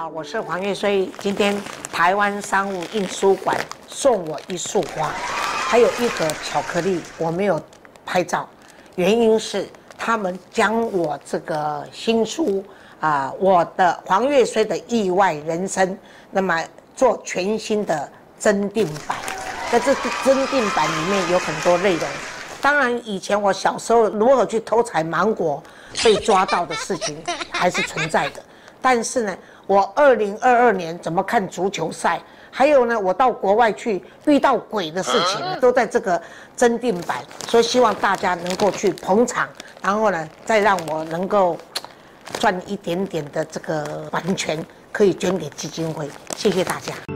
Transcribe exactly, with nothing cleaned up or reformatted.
好，我是黄月虽。今天台湾商务印书馆送我一束花，还有一盒巧克力，我没有拍照，原因是他们将我这个新书啊、呃，我的黄月虽的意外人生，那么做全新的增订版。在这增订版里面有很多内容。当然，以前我小时候如何去偷采芒果被抓到的事情还是存在的。但是呢，我二零二二年怎么看足球赛，还有呢，我到国外去遇到鬼的事情，都在这个增订版，所以希望大家能够去捧场，然后呢，再让我能够赚一点点的这个版权，可以捐给基金会。谢谢大家。